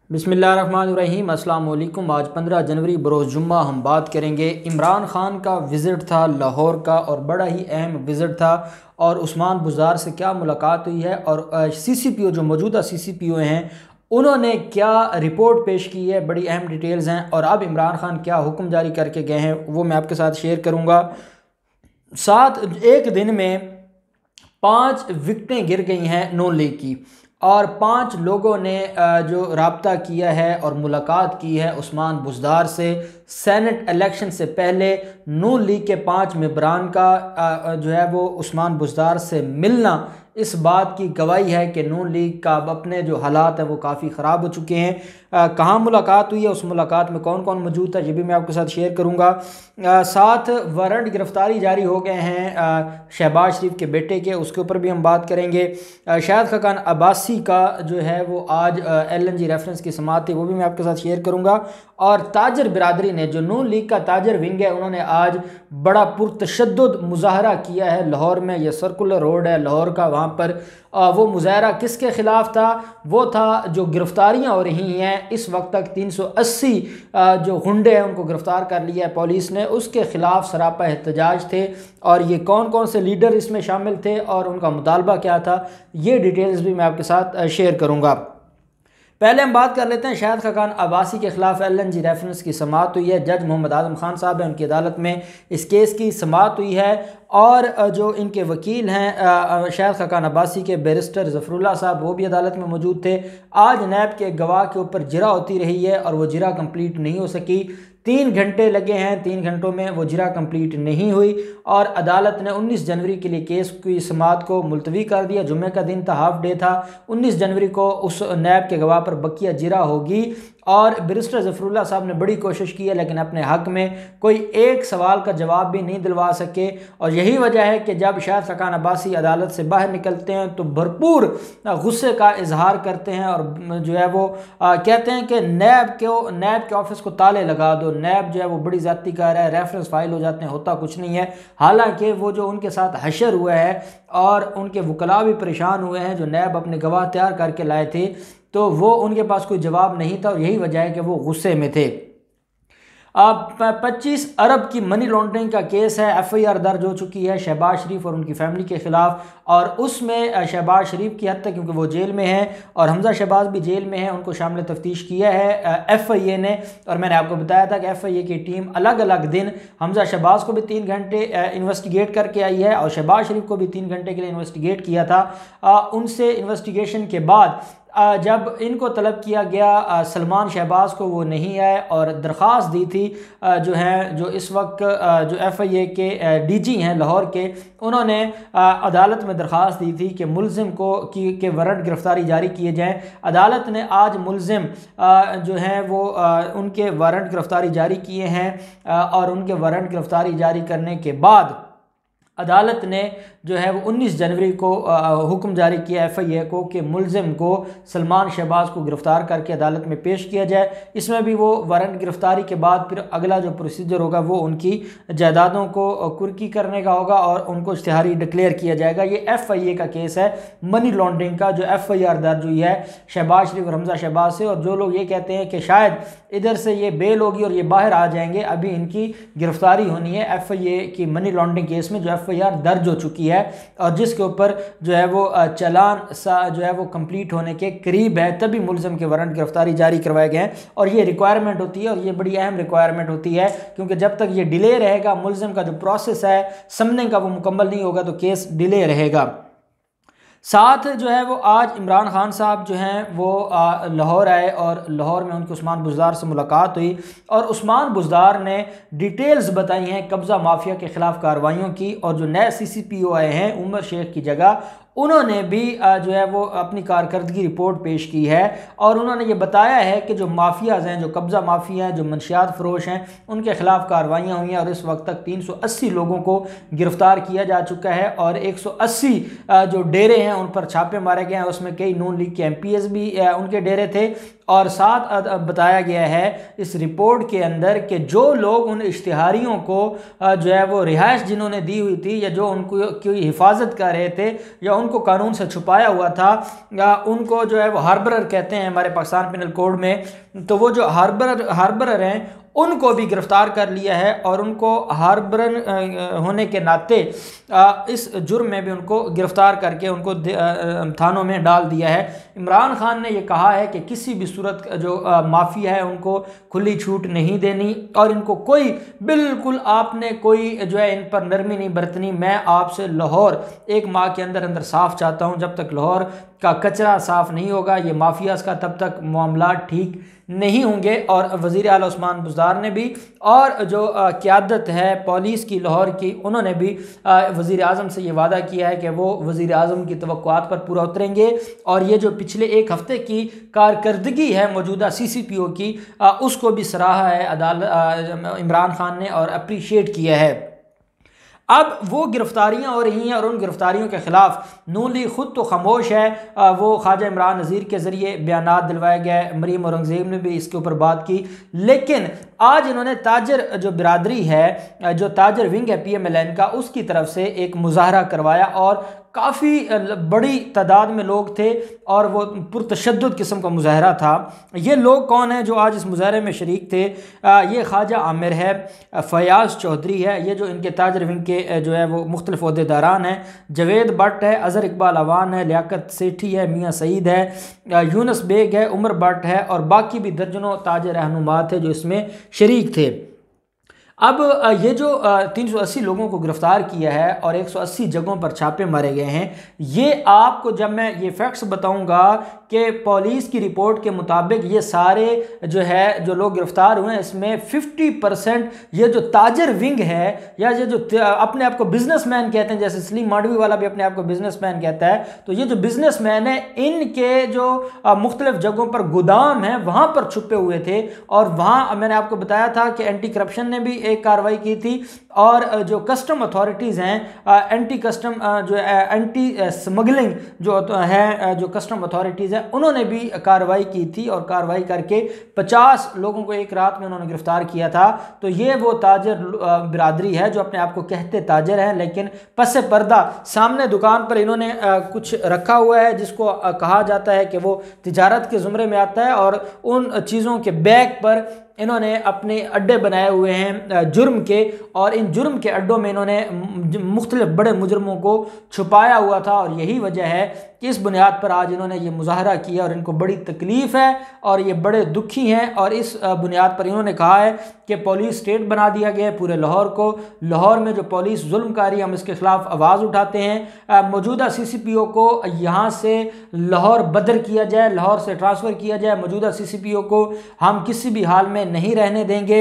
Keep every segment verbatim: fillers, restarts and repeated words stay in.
बिस्मिल्लाहिर्रहमानिर्रहीम अस्सलाम वालेकुम। आज पंद्रह जनवरी बरोज़ जुम्मा हम बात करेंगे। इमरान ख़ान का विज़िट था लाहौर का और बड़ा ही अहम विज़िट था और उस्मान बुज़दार से क्या मुलाकात हुई है और सी सी पी ओ जो मौजूदा सी सी पी ओ हैं उन्होंने क्या रिपोर्ट पेश की है, बड़ी अहम डिटेल्स हैं। और अब इमरान ख़ान क्या हुक्म जारी करके गए हैं वो मैं आपके साथ शेयर करूँगा। साथ एक दिन में पाँच विकटें गिर गई हैं नून लीग की और पांच लोगों ने जो रब्ता किया है और मुलाकात की है उस्मान बुज़दार से। सेनेट इलेक्शन से पहले नून लीग के पांच मेंबरान का जो है वो उस्मान बुज़दार से मिलना इस बात की गवाही है कि नून लीग का अब अपने जो हालात हैं वो काफ़ी ख़राब हो चुके हैं। कहाँ मुलाकात हुई है, उस मुलाकात में कौन कौन मौजूद था, ये भी मैं आपके साथ शेयर करूँगा। साथ वारंट गिरफ्तारी जारी हो गए हैं शहबाज शरीफ के बेटे के, उसके ऊपर भी हम बात करेंगे। शाहिद खाकान अब्बासी का जो है वो आज एल एन जी रेफरेंस की समाअत थी, वो भी मैं आपके साथ शेयर करूँगा। और ताजर बिरादरी ने, जो नून लीग का ताजर विंग है, उन्होंने आज बड़ा पुरतशद्दुद मुजाहरा किया है लाहौर में। यह सर्कुलर रोड है लाहौर का, वहाँ पर वो मुजाहरा किसके ख़िलाफ़ था? वो था जो गिरफ्तारियाँ हो रही हैं इस वक्त तक तीन सौ अस्सी जो गुंडे हैं उनको गिरफ़्तार कर लिया है पुलिस ने, उसके ख़िलाफ़ सरापा एहतजाज थे। और ये कौन कौन से लीडर इसमें शामिल थे और उनका मुतालबा क्या था, ये डिटेल्स भी मैं आपके साथ शेयर करूँगा। पहले हम बात कर लेते हैं शाहिद खाकान अब्बासी के खिलाफ एल एन जी रेफरेंस की समाअत हुई है। जज मोहम्मद आज़म खान साहब हैं, उनकी अदालत में इस केस की समाअत हुई है। और जो इनके वकील हैं शाहिद खाकान अब्बासी के बैरिस्टर ज़फ़रुल्लाह साहब, वो भी अदालत में मौजूद थे। आज नैब के गवाह के ऊपर जिरा होती रही है और वो जिरा कंप्लीट नहीं हो सकी। तीन घंटे लगे हैं, तीन घंटों में वो जिरा कंप्लीट नहीं हुई और अदालत ने उन्नीस जनवरी के लिए केस की समाअत को मुलतवी कर दिया। जुम्मे का दिन था, हाफ डे था। उन्नीस जनवरी को उस नैब के गवाह पर बकिया जिरा होगी। और बैरिस्टर ज़फ़रुल्लाह साहब ने बड़ी कोशिश की है लेकिन अपने हक़ में कोई एक सवाल का जवाब भी नहीं दिलवा सके। और यही वजह है कि जब शाहिद खाकान अब्बासी अदालत से बाहर निकलते हैं तो भरपूर गुस्से का इजहार करते हैं और जो है वो आ, कहते हैं कि नैब को नैब के ऑफिस को ताले लगा दो। नैब जो है वो बड़ी ज़्यादती कर रहा है, रेफरेंस फाइल हो जाते हैं, होता कुछ नहीं है। हालांकि वो जो उनके साथ हशर हुआ है और उनके वकला भी परेशान हुए हैं, जो नैब अपने गवाह तैयार करके लाए थे, तो वो उनके पास कोई जवाब नहीं था और यही वजह है कि वो गुस्से में थे। अब पच्चीस अरब की मनी लॉन्ड्रिंग का केस है, एफ आई आर दर्ज हो चुकी है शहबाज शरीफ और उनकी फैमिली के खिलाफ। और उसमें शहबाज शरीफ की हद तक, क्योंकि वो जेल में है और हमजा शहबाज भी जेल में है, उनको शामिल तफ्तीश किया है एफ आई ए ने। और मैंने आपको बताया था कि एफ आई ए की टीम अलग अलग दिन हमजा शहबाज को भी तीन घंटे इन्वेस्टिगेट करके आई है और शहबाज शरीफ को भी तीन घंटे के लिए इन्वेस्टिगेट किया था। उनसे इन्वेस्टिगेशन के बाद जब इनको तलब किया गया सलमान शहबाज को, वो नहीं आए और दरख्वास्त दी थी जो है जो इस वक्त जो एफ आई ए के डी जी हैं लाहौर के, उन्होंने अदालत में दरख्वास्त दी थी कि मुलजिम को की के वारंट गिरफ्तारी जारी किए जाएँ। अदालत ने आज मुलजिम जो हैं वो उनके वारंट गिरफ्तारी जारी किए हैं और उनके वारंट गिरफ्तारी जारी करने के बाद अदालत ने जो है वो उन्नीस जनवरी को हुक्म जारी किया एफ आई ए को कि मुलजिम को सलमान शहबाज को गिरफ़्तार करके अदालत में पेश किया जाए। इसमें भी वो वारंट गिरफ़्तारी के बाद फिर अगला जो प्रोसीजर होगा वो उनकी जायदादों को कुर्की करने का होगा और उनको इश्तिहारी डिक्लेयर किया जाएगा। ये एफ आई ए का केस है मनी लॉन्ड्रिंग का, जो एफ आई आर दर्ज हुई है शहबाज शरीफ और हमजा शहबाज से। और जो लोग ये कहते हैं कि शायद इधर से ये बेल होगी और ये बाहर आ जाएंगे, अभी इनकी गिरफ्तारी होनी है एफ आई ए की मनी लॉन्ड्रिंग केस में, जो एफ आई आर दर्ज हो चुकी है और जिसके ऊपर जो है वो चालान सा जो है वो कंप्लीट होने के करीब है। तभी मुलजिम के वारंट गिरफ्तारी जारी करवाए गए हैं और ये रिक्वायरमेंट होती है और ये बड़ी अहम रिक्वायरमेंट होती है, क्योंकि जब तक ये डिले रहेगा, मुलजिम का जो प्रोसेस है समझने का वो मुकम्मल नहीं होगा तो केस डिले रहेगा। साथ जो है वो आज इमरान खान साहब जो हैं वो लाहौर आए और लाहौर में उनकी उस्मान बुज़दार से मुलाकात हुई और उस्मान बुज़दार ने डिटेल्स बताई हैं कब्ज़ा माफिया के ख़िलाफ़ कार्रवाइयों की। और जो नए सी सी पी ओ आए हैं उमर शेख की जगह, उन्होंने भी जो है वो अपनी कारकर्दगी रिपोर्ट पेश की है और उन्होंने ये बताया है कि जो माफियाज हैं, जो कब्ज़ा माफिया हैं, जो मंशियात फरोश हैं, उनके खिलाफ कार्रवाइयाँ हुई हैं और इस वक्त तक तीन सौ अस्सी लोगों को गिरफ्तार किया जा चुका है और एक सौ अस्सी जो डेरे हैं उन पर छापे मारे गए हैं। उसमें कई नून लीग के एम पी एस भी उनके डेरे थे और साथ बताया गया है इस रिपोर्ट के अंदर कि जो लोग उन इश्तिहारियों को जो है वो रिहाइश जिन्होंने दी हुई थी या जो उनको की हिफाजत कर रहे थे या उनको कानून से छुपाया हुआ था, या उनको जो है वो हार्बरर कहते हैं हमारे पाकिस्तान पिनल कोड में, तो वो जो हार्बरर हार्बरर हैं उनको भी गिरफ़्तार कर लिया है और उनको हार्बरर होने के नाते इस जुर्म में भी उनको गिरफ़्तार करके उनको थानों में डाल दिया है। इमरान खान ने यह कहा है कि किसी भी सूरत जो माफिया है उनको खुली छूट नहीं देनी और इनको कोई बिल्कुल आपने कोई जो है इन पर नरमी नहीं बरतनी। मैं आपसे लाहौर एक माह के अंदर अंदर साफ़ चाहता हूँ। जब तक लाहौर का कचरा साफ़ नहीं होगा ये माफियाज़ का, तब तक मामला ठीक नहीं होंगे। और वज़ीर आला उस्मान बुज़दार ने भी और जो क़यादत है पुलिस की लाहौर की, उन्होंने भी वज़ीर आज़म से ये वादा किया है कि वो वज़ीर आज़म की तवक्कुआत पर पूरा उतरेंगे और ये जो पिछले एक हफ़्ते की कारकर्दगी है मौजूदा सी सी पी ओ की, उसको भी सराहा है अदालत इमरान खान ने और अप्रीशिएट किया है। अब वो गिरफ़्तारियाँ हो रही हैं और उन गिरफ़्तारियों के ख़िलाफ़ नून लीग ख़ुद तो खामोश है। वो ख्वाजा इमरान नज़ीर के ज़रिए बयानात दिलवाए गए, मरीम औरंगज़ेब ने भी इसके ऊपर बात की, लेकिन आज इन्होंने ताजर जो बिरादरी है, जो ताजर विंग है पी एम एल एन का, उसकी तरफ से एक मुज़ाहरा करवाया और काफ़ी बड़ी तादाद में लोग थे और वो पुरतशद्दुद किस्म का मुज़ाहरा था। ये लोग कौन हैं जो आज इस मुज़ाहरे में शरीक थे? ये ख्वाजा आमिर है, फयाज़ चौधरी है, ये जो इनके ताजर विंग के जो है वो मुख्तलिफ ओहदेदारान हैं, जवेद भट्ट है, अज़हर इकबाल अवान है, लियाकत सेठी है, मियाँ सईद है, यूनुस बेग है, उमर भट्ट है और बाकी भी दर्जनों ताजर रहनुमा थे जो इसमें शरीक थे। अब ये जो तीन सौ अस्सी लोगों को गिरफ़्तार किया है और एक सौ अस्सी जगहों पर छापे मारे गए हैं, ये आपको जब मैं ये फैक्ट्स बताऊंगा कि पुलिस की रिपोर्ट के मुताबिक ये सारे जो है जो लोग गिरफ़्तार हुए हैं इसमें पचास परसेंट ये जो ताजर विंग है या ये जो अपने आप को बिजनेसमैन कहते हैं, जैसे सलीम मांडवी वाला भी अपने आप को बिजनेसमैन कहता है, तो ये जो बिजनेसमैन है इनके जो मुख्तलिफ जगहों पर गोदाम हैं वहाँ पर छुपे हुए थे। और वहाँ मैंने आपको बताया था कि एंटी करप्शन ने भी एक कार्रवाई की थी और जो कस्टम अथॉरिटीज़ हैं, एंटी कस्टम जो एंटी स्मगलिंग जो है जो कस्टम अथॉरिटीज़ हैं, उन्होंने भी कार्रवाई की थी और कार्रवाई करके पचास लोगों को एक रात में उन्होंने गिरफ्तार किया था। तो ये वो ताजर बिरादरी है जो अपने आप को कहते ताजर हैं, लेकिन पस पर्दा सामने दुकान पर इन्होंने कुछ रखा हुआ है जिसको कहा जाता है कि वो तिजारत के ज़ुमरे में आता है और उन चीज़ों के बैग पर इन्होंने अपने अड्डे बनाए हुए हैं जुर्म के, और इन जुर्म के अड्डों में इन्होंने मुख्तलिफ बड़े मुजरमों को छुपाया हुआ था। और यही वजह है कि इस बुनियाद पर आज इन्होंने ये मुज़ाहरा किया और इनको बड़ी तकलीफ़ है और ये बड़े दुखी हैं। और इस बुनियाद पर इन्होंने कहा है कि पुलिस स्टेट बना दिया गया है पूरे लाहौर को, लाहौर में जो पुलिस जुल्मकारी हम इसके ख़िलाफ़ आवाज़ उठाते हैं। मौजूदा सी सी पी ओ को यहाँ से लाहौर बदर किया जाए, लाहौर से ट्रांसफ़र किया जाए, मौजूदा सी सी पी ओ को हम किसी भी हाल में नहीं रहने देंगे।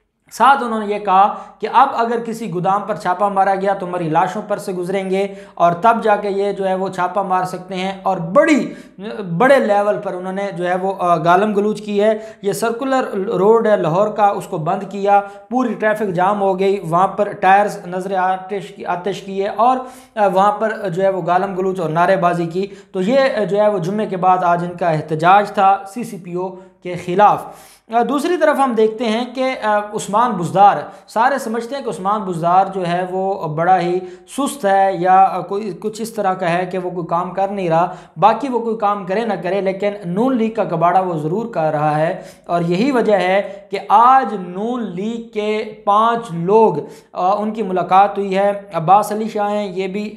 साथ उन्होंने ये कहा कि अब अगर किसी गोदाम पर छापा मारा गया तो हमारी लाशों पर से गुजरेंगे और तब जाके ये जो है वो छापा मार सकते हैं। और बड़ी बड़े लेवल पर उन्होंने जो है वो गालम गलूच की है। ये सर्कुलर रोड है लाहौर का, उसको बंद किया, पूरी ट्रैफिक जाम हो गई, वहाँ पर टायर्स नजर आतिश की आतिश की है और वहाँ पर जो है वो गालम गलूच और नारेबाजी की। तो ये जो है वो जुम्मे के बाद आज इनका एहतजाज था सी सी पी ओ के ख़िलाफ़। दूसरी तरफ हम देखते हैं कि उस्मान बुज़दार, सारे समझते हैं कि उस्मान बुज़दार जो है वो बड़ा ही सुस्त है या कोई कुछ इस तरह का है कि वो कोई काम कर नहीं रहा, बाकी वो कोई काम करे ना करे, लेकिन नून लीग का कबाड़ा वो ज़रूर कर रहा है। और यही वजह है कि आज नून लीग के पाँच लोग उनकी मुलाकात हुई है। अब्बास अली शाह हैं, ये भी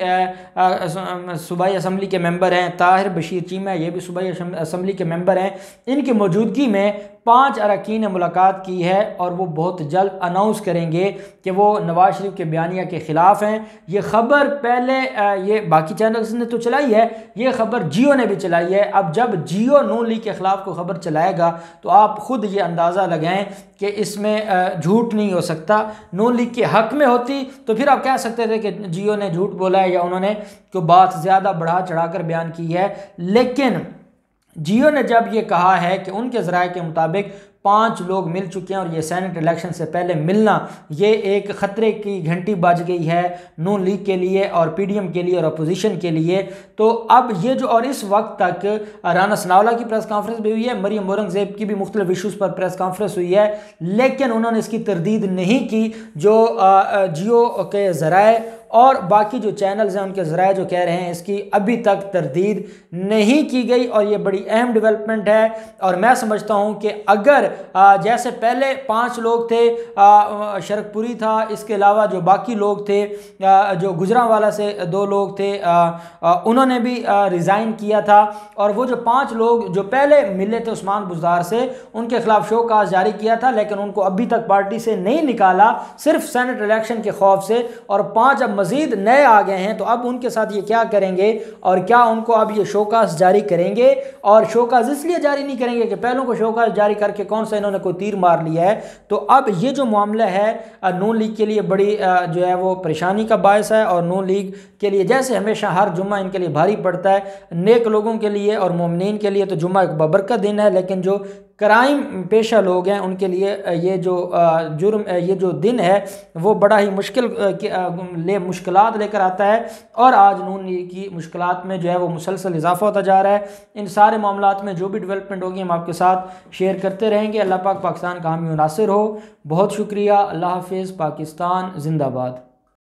सूबाई असम्बली के मेंबर हैं, ताहिर बशीर चीमा ये भी सूबाई असम्बली के मेंबर हैं। इनकी मौजूदगी में पांच अरकान ने मुलाकात की है और वो बहुत जल्द अनाउंस करेंगे कि वो नवाज शरीफ के बयानिया के ख़िलाफ़ हैं। ये ख़बर पहले ये बाकी चैनल्स ने तो चलाई है, ये ख़बर जियो ने भी चलाई है। अब जब जियो नून लीग के ख़िलाफ़ को ख़बर चलाएगा तो आप ख़ुद ये अंदाज़ा लगाएं कि इसमें झूठ नहीं हो सकता। नून लीग के हक़ में होती तो फिर आप कह सकते थे कि जियो ने झूठ बोला है या उन्होंने कोई बात ज़्यादा बढ़ा चढ़ा कर बयान की है, लेकिन जियो ने जब ये कहा है कि उनके ज़राए के मुताबिक पाँच लोग मिल चुके हैं और ये सेनेट इलेक्शन से पहले मिलना ये एक ख़तरे की घंटी बज गई है नून लीग के लिए और पीडीएम के लिए और अपोजिशन के लिए। तो अब ये जो, और इस वक्त तक राना सनाउल्लाह की प्रेस कॉन्फ्रेंस भी हुई है, मरियम औरंगज़ेब की भी मुख्तलिफ इशूज़ पर प्रेस कॉन्फ्रेंस हुई है, लेकिन उन्होंने इसकी तरदीद नहीं की। जो जियो के ज़राए और बाकी जो चैनल्स हैं उनके ज़राए जो कह रहे हैं इसकी अभी तक तरदीद नहीं की गई और ये बड़ी अहम डेवलपमेंट है। और मैं समझता हूँ कि अगर आ, जैसे पहले पांच लोग थे, शरकपुरी था, इसके अलावा जो बाकी लोग थे, आ, जो गुजरांवाला से दो लोग थे, आ, आ, उन्होंने भी रिज़ाइन किया था, और वो जो पांच लोग जो पहले मिले थे उस्मान बुज़दार से, उनके खिलाफ शोकाज़ जारी किया था, लेकिन उनको अभी तक पार्टी से नहीं निकाला, सिर्फ सेनेट इलेक्शन के खौफ से। और पाँच अब मजीद नए आ गए हैं, तो अब उनके साथ ये क्या करेंगे, और क्या उनको अब ये शोकाज़ जारी करेंगे? और शोकाज़ इसलिए जारी नहीं करेंगे कि पहलों को शोकाज़ जारी करके कौन सा इन्होंने कोई तीर मार लिया है। तो अब ये जो मामला है नून लीग के लिए बड़ी जो है वो परेशानी का बायस है, और नून लीग के लिए जैसे हमेशा हर जुम्मा इनके लिए भारी पड़ता है, नेक लोगों के लिए और मोमिनीन के लिए तो जुम्मा एक बबरकत दिन है, लेकिन जो क्राइम पेशा लोग हैं उनके लिए ये जो जुर्म ये जो दिन है वो बड़ा ही मुश्किल ले मुश्किलात लेकर आता है। और आज नून लीग की मुश्किलात में जो है वो मुसलसल इजाफा होता जा रहा है। इन सारे मामलात में जो भी डेवलपमेंट होगी हम आपके साथ शेयर करते रहेंगे। अल्लाह पाक पाकिस्तान का हामी नासिर हो। बहुत शुक्रिया। अल्लाह हाफिज़। पाकिस्तान जिंदाबाद।